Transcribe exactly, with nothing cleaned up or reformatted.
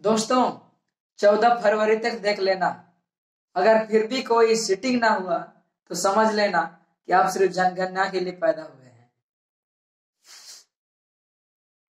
दोस्तों चौदह फरवरी तक देख लेना, अगर फिर भी कोई सीटिंग ना हुआ तो समझ लेना कि आप सिर्फ जनगणना के लिए पैदा हुए हैं।